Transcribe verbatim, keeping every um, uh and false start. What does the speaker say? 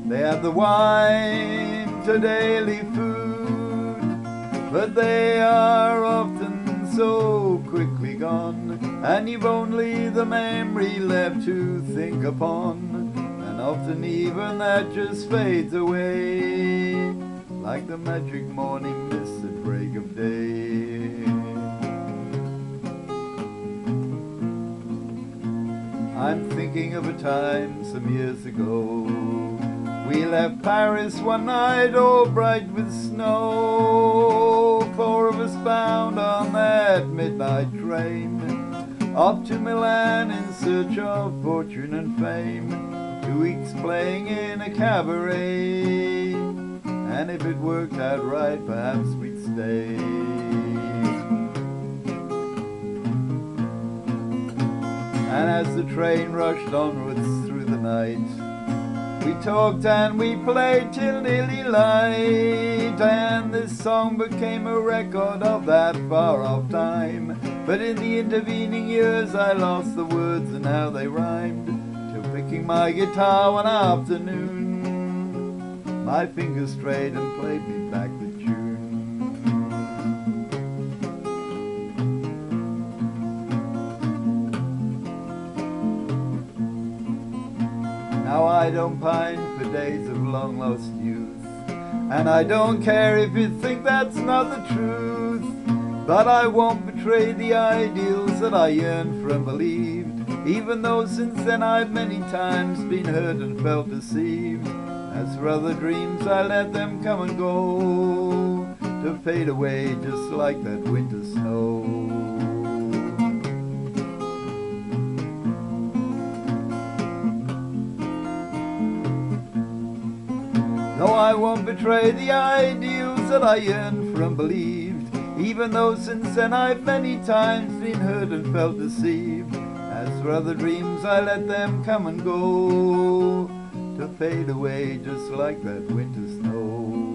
They have the wine to daily food, but they are often so quickly gone, and you've only the memory left to think upon, and often even that just fades away, like the magic morning mist at break of day. I'm thinking of a time some years ago. We left Paris one night all bright with snow. Four of us bound on that midnight train, off to Milan in search of fortune and fame. Two weeks playing in a cabaret, and if it worked out right, perhaps we'd stay. And as the train rushed onwards through the night, we talked and we played till nearly light, and this song became a record of that far-off time. But in the intervening years I lost the words and how they rhymed, till picking my guitar one afternoon, my fingers strayed and played me back the tune. Now I don't pine for days of long lost youth, and I don't care if you think that's not the truth, but I won't betray the ideals that I yearned for and believed, even though since then I've many times been hurt and felt deceived. As for other dreams, I let them come and go, to fade away just like that winter snow. No, I won't betray the ideals that I yearned for and believed, even though since then I've many times been hurt and felt deceived. As for other dreams, I let them come and go, to fade away just like that winter snow.